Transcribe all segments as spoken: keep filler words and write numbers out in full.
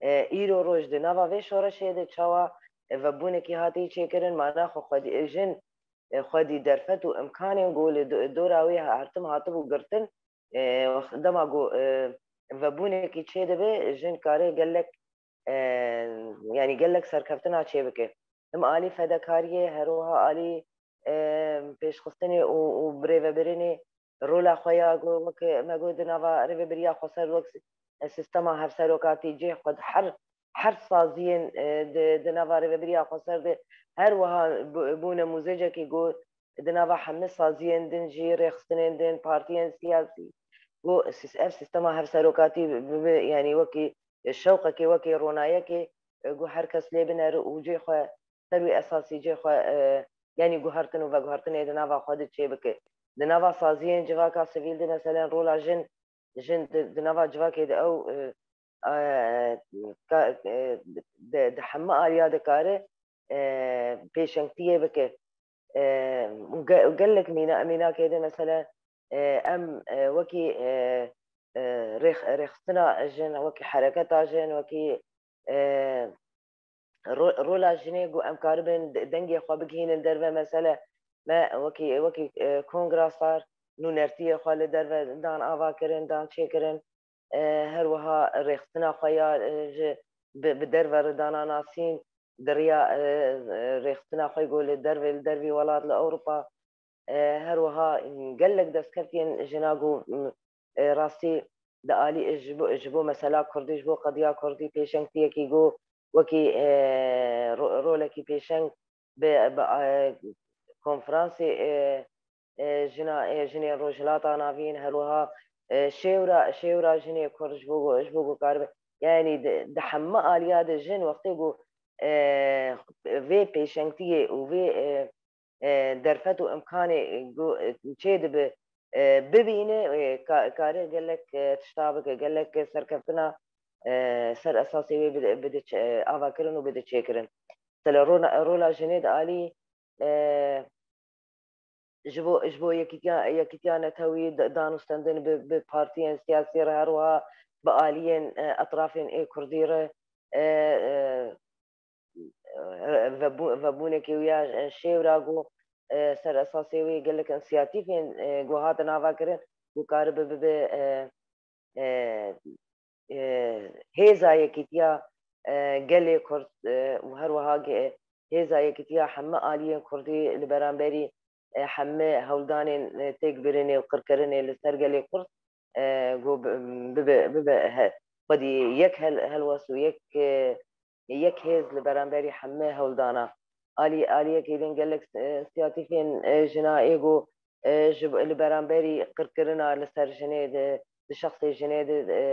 ایرو روش ده نوا وی شورش ده چاوا و بونه کی هاتی چیکرن معنا خو خودی جن خودی درفت و امکان گول دوراوی هرتم هاتبو گرتن دما گو و بونه کی چه ده به جن کاره گلک يعني قال لك سركفتنا تشيبكه ام الي فدكاريه هروها الي پیش خستنی و بریو برینی رولا خویا گو وک مگود نوا ریو بریا خسر وک سیستما هر سروکاتی جه خود هر هر سازین د نوا ریو بریا خسر ده هر وها بونه موزجه کی گو د نوا همه سازین دن جی رخصتنین دن پارتیان سیاسی گو اف سیستما هر سروکاتی يعني وکی الشوقة كي وكي رونايا كي جو هركس ليبنا وجي خو سروي أساسي جي خو يعني جو هرتن وفا جو هرتن إذا نافا خودت شيء بك دنافا سازين جواكا سفيل دي مثلا رولا جن جن دنافا جواكي ده أو دحما آليا دكاره بيشنكتيه بك وقال لك مينا مينا كده مثلا أم وكي ريخ ريخستنا جن وكي حركة جن وكي رولا جني جو أم كاربن دنجي خابجين الدربة مثلا ما وكي وكي كونغرس صار نونرتي خال الدربة دان آوا كرن دان شي كرن هر وها ريخستنا خيا بالدربة دانا ناسين دريا ريخستنا خي يقول الدربة الدربي ولاد لأوروبا هر وها قال لك دسكتين جناجو راسي دالي اجبو اجبو مثلا كردي اجبو قضيه كردي بيشنك تيكي جو وكي رولكي بيشنك ب كونفرنسي جنا جني روجلات انا فين هروها شيورا شيورا جني كرج بوغو اجبو كارب يعني دحما الياد الجن وقتيغو في بيشنك تي وفي درفتو امكاني جو تشيد ببینه کاری قال لك تشتابك قال لك سركفتنا سر اساسي بده افاكرن وبده تشيكرن تلا رولا رولا جنيد الي جبو جبو يكيتيا يكيتيا توي دانو ستندن ببارتيين سياسية هروها بآليين اطرافين اي كرديره فبونه كيويا شيوراغو سر اساسي وي قال لك انسياتيفين جوهات نافا كرن وكارب ب هيزا يكيتيا قال كرد وهروها هيزا يكيتيا حما آليين كردي لبرانبري حما هولدان تكبرني وقركرني لسر قال كرد جو بب بب بدي يك هل هلوس ويك يك هيز لبرانبري حما هولدانا آلي آلية كيدين قال لك سياتيفين جنا إيجو جب البرامبري قرقرنا لسر جنيد لشخص جنيد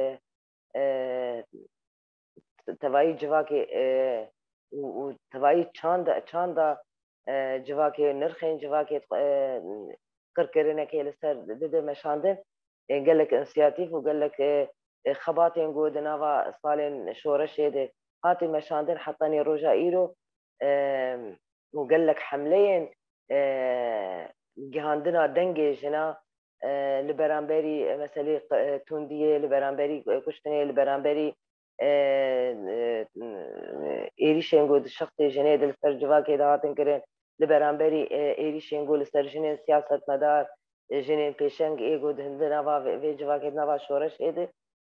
تواي جواكي وتواي چاندا چاندا جواكي نرخين جواكي قرقرنا كي لسر دد مشاندن قال لك سياتيف وقال لك خباتين جو دناوا صالين شورش يد هاتي مشاندن حطاني روجا إيرو وقال لك حملين جهاندنا دنجي جنا لبرانبري مثلا توندية لبرانبري كشتني لبرانبري إيريشين قود الشخص جنيد السرجوا كده هاتن كرين لبرانبري إيريشين قول السرجنين سياسة مدار جنين بيشنج إيجود هندنا فا في جوا كده نفا شورش إيده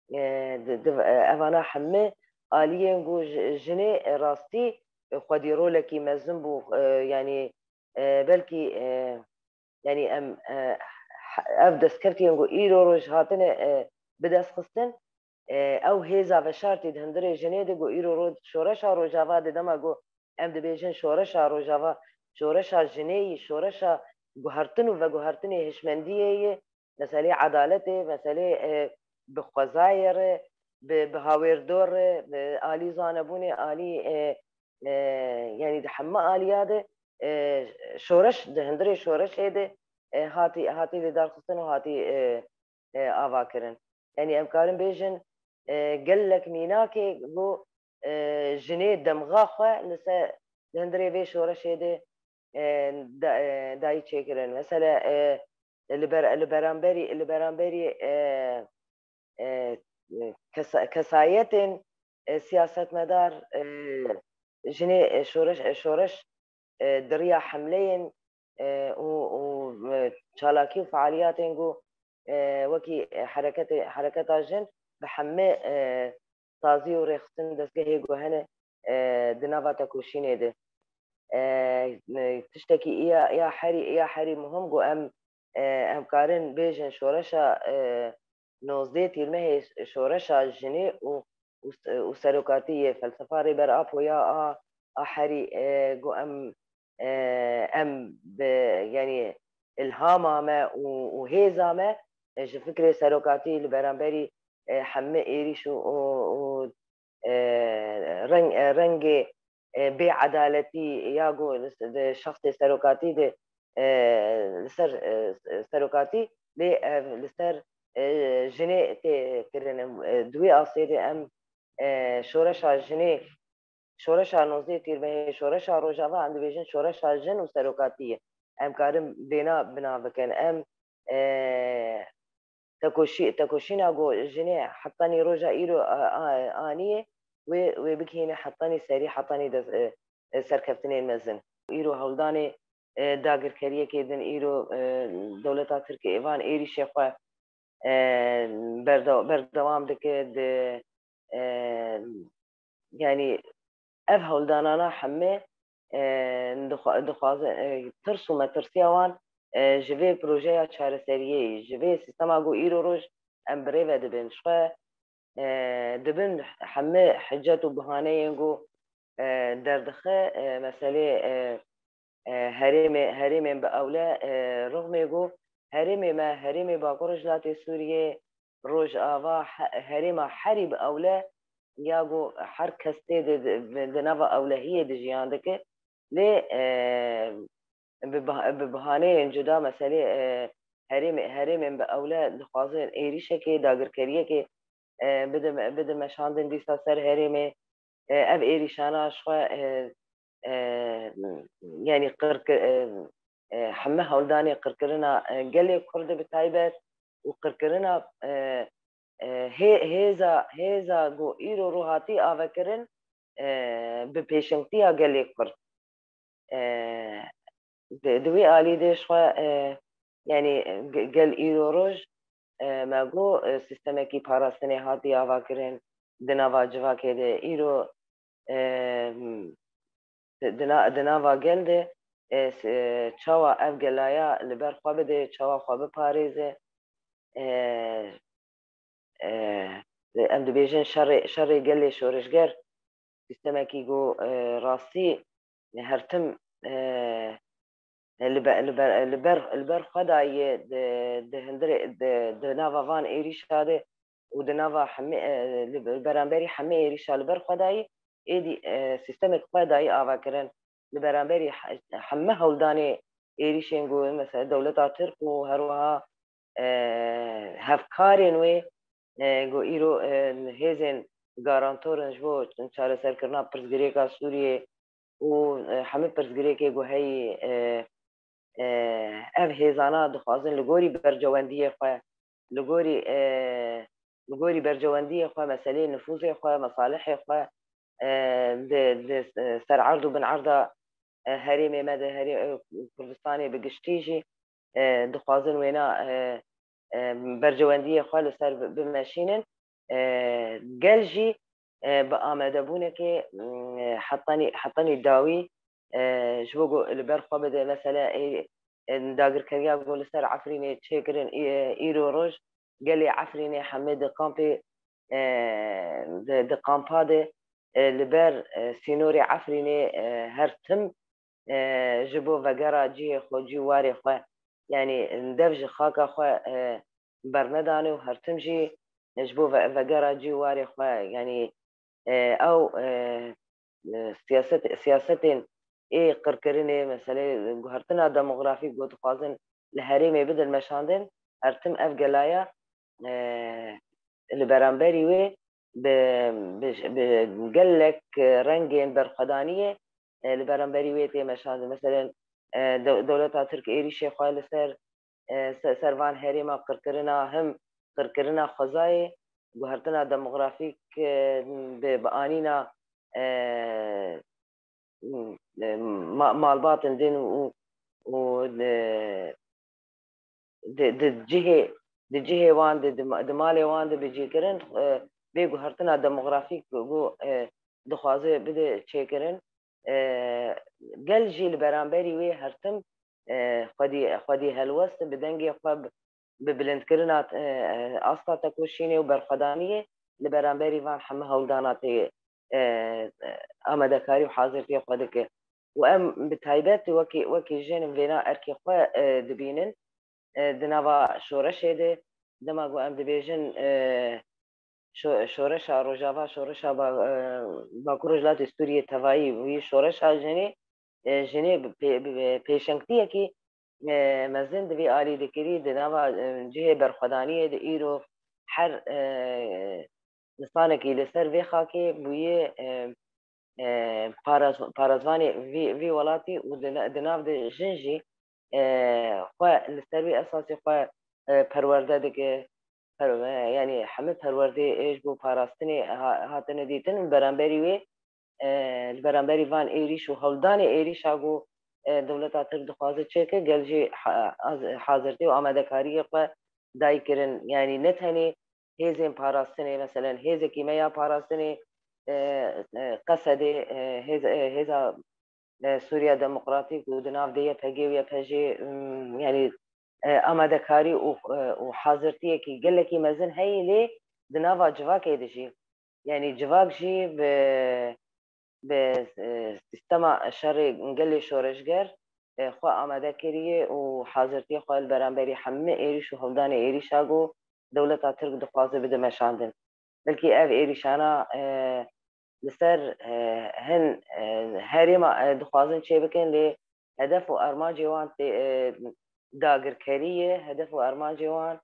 أفانا حمي آليين قو جني راستي خودی رولکی مزن بو يعني بلكي يعني ام اف دسكرتي انگو ايرو روش هاتنه بدس خستن او هيزا وشارتي دهندري جنيد گو ايرو رو شورشا روجاوا دما گو ام دبيجن شورشا روجاوا شورشا جني شورشا گو هرتنو و گو هرتني هشمنديه مساله عدالته مساله بخزاير بهاوير دور آلي زانبوني آلي يعني دحما آلياده شورش دهندري شورش هيده هاتي هاتي لدار خصن وهاتي آواكرن يعني أمكارن بيجن قال لك ميناكي جو جنيه دمغا خوا لسا دهندري بي شورش هيده داي تشيكرن مثلا البر البرامبري البرامبري كسايتن سیاست مدار جنی شورش شورش دریا حملين و چالاکی و فعالیات انگو وکی حرکت حرکت جن بحمه تازی و رخصن دستگاه گوهنه دناوا تکوشینه ده تشتكي يا يا حري يا حري مهم جو ام ام كارن بيجن شورشا نوزديتي المهي شورشا جني وسلوكاتية فلسفة ريبر اب ويا ا حري جو ام ام يعني الهامة ما وهيزا ما فكرة سلوكاتي البرامبري حمي ايريش و رنگ رنگ بعدالتی یا گو شخص سروکاتی ده لسر سروکاتی لی لسر جنه تکرن دوی آسیری ام شورش جنه شورش نوزی تیر به شورش روجاوا عند بیشن شورش جن و سروکاتیه ام کارم بنا بنا بکن ام تکوشی تکوشینا گو جنه حطنی روجا ایرو آنیه و و بكينا حطاني سري حطاني سركفتني المزن ايرو هولداني داگر كريه كيدن ايرو دولتا تركي ايوان ايري شيخوا بردو بردوام دكد يعني اف هولدانانا حمي دخواز ترسو ما ترسيوان جوي بروجيا چار سريه جوي سيستما گو ايرو روج ام بريفه دبن شخوا دبن حمي حجات وبهانه ينجو دردخه مسألة هرم هرم بأولى رغم يجو هرم ما هرم باقرج لاتي سوريا روج آوا هرم حرب بأولى ياجو حركستي دنافا أولهية دجيان دك لي ببهانه جدا مسألة هرم هرم بأولى دخوازن إيريشة كي داگر كريه كي بدم بدم مشاندن دیسا سر هرمه اف ایریشانا شوا يعني قرك حمه هولداني قركرنا قلي كرد بتايبت وقركرنا هيزا هيزا جو ايرو روحاتي آوكرن بپیشنگتیا قلي كرد دوي آلي دي شوا يعني قل ايرو روج ماگو سیستمکی پاراستنی هاتی آوا کرن دناوا جوا که ده ایرو دنا دناوا گل ده چاوا اف گلایا لبر خواب ده چاوا خواب پاریزه ام دبیجن شر شر گلی شورشگر سیستمکی گو راستی هرتم البر البر البر خدای ده هندره ده ناوا وان ایریش هاده و ده ناوا حمی البرانبری حمی ایریش البر خدای ایدی سیستم خدای آوا کرن البرانبری حمه هولدانی ایریشین گو مثلا دولت ترک و هروها هفکارین و گو ایرو هزین گارانتورن جو چاره سر کرنا پرزگری کا سوریه و همه پرزگری که گو هی اف هیزانا دخوازن لگوری برجواندی خواه لگوری لگوری برجواندی خواه مسئله نفوذ خواه مصالح خواه ده سر عرض و بن عرض هریم مده هریم کردستانی بگشتیجی دخوازن وینا برجواندی خواه لسر بمشینن گلجی با آمده بونه که حطانی حطانی داوی جوجو البرخة بده مثلا داگر كريا بقول سر عفريني تشكرن ايرو روج قال لي عفريني حمد قامبي د قامباده لبر سينوري عفريني هرتم جبو وغرا جي خو جي واري خو يعني ندفج خاكا خو برنداني وهرتم جي جبو وغرا جي واري خو يعني او سياسة سياستين ايه قركريني مثلا هرتنا ديموغرافي قوت خوازن لهريمي بدل مشاندن هرتم اف جلايا اه البرامبري وي بقلك رنجين برخدانية البرامبري وي تي مشاندن مثلا دولتا ترك ايري شيخواه لسر سروان هريما قركرنا هم قركرنا خزاي گوهرتنا دموغرافیک به بآنینا مالباتن دین و و د جهه د جهه وان د مال وان د بجیکرن به گوهرتنا دموغرافیک گو دخوازه بده چیکرن گل جیل برانبری وی هرتم خودی خودی هلوست بدنگی خواب به بلند کردن آستا تکوشینه و برخدانیه لبرانبری وان همه هولدانات آماده کاری و حاضرتی خود که و ام بتایبت وکی وکی جن وینا ارکی خو دبینن دنوا شورش ده دما گو ام دبیجن شورش روجاوا شورش با با کورجلات استوری توایی وی شورش جنی جنی پیشنگتیه کی مزن دوی آلی دکری دنوا جه برخدانیه ده ایرو هر نسانکی لسر وی خاکی بویه پارازوانی وی وی ولاتی و دناف ده جنجی خو لسر وی اساسی خو پرورده دکه یعنی همه پرورده ایش بو پاراستنی هاتنه دیتن برانبری وی برانبری وان ایریش و هولدان ایریش آگو دولت آتر دخوازه چه که گلجی حاضرتی و آماده کاری خو دای کرن یعنی نتنی هیزن پاراستنی مثلا هیز کیمیا پاراستنی قصد هیز هیزا سوریا دموکراتیک و دناف دیه پگی و پجی یعنی آماده کاری و حاضرتی کی گله کی مزن هی لی دناف جواک ایدشی یعنی جواک جی به به سیستم شر گله شورشگر خو آماده کریه و حاضرتی خو برانبری همه ایریش و هولدان ایریش آگو دولت ترک دخوازه بده مشاندن بلکی اف ایریشانا لسر هن هری ما دخوازن چه بکن لی هدف و ارمان جوان داگر کریه هدف و ارمان جوان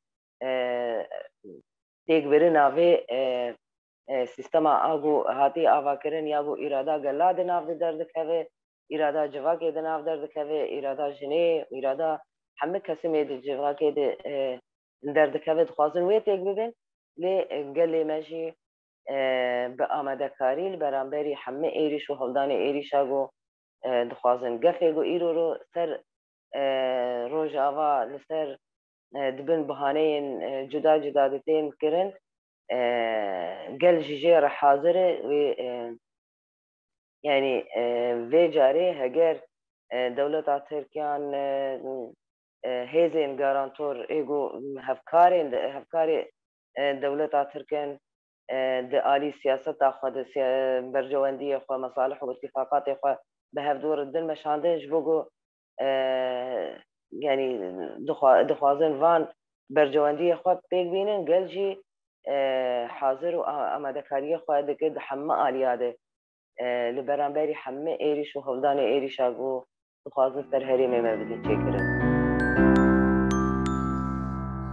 تیک بری ناوی سیستم آگو هاتی آوا کرن یا گو ارادا گلا دناف درد کوه ارادا جواکی دناف درد کوه ارادا جنه ارادا همه کسی میده جواکی درد کوه دخوازن وی تیک ببین لی گلی مجی به آماده کاری برانبری همه ایریش و هلدان ایریش آگو دخوازن گفه گو ایرو رو سر روژ آوا لسر دبن بحانه جدا جدا دتین کرن گل جیجه را حاضره و یعنی وی جاره هگر دولت ترکیان هیزین گارانتور ایگو هفکارین هفکار دولت ترکیان د آلی سیاست خود برجواندی خو مصالح و اتفاقات خو به هف دور دل مشانده جبوگو یعنی دخوازن وان برجواندی خو پیگ بینن گل جی حاضر و آماده کاری خو دکه همه آلیاده لبرانبری همه ایریش و هولدان ایریش آگو دخوازن سر هری مبدی چکره